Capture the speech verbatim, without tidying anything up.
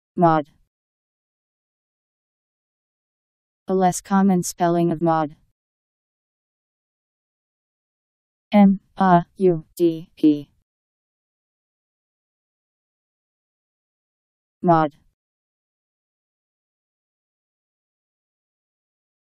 Mod. A less common spelling of mod. M A U D E. Mod.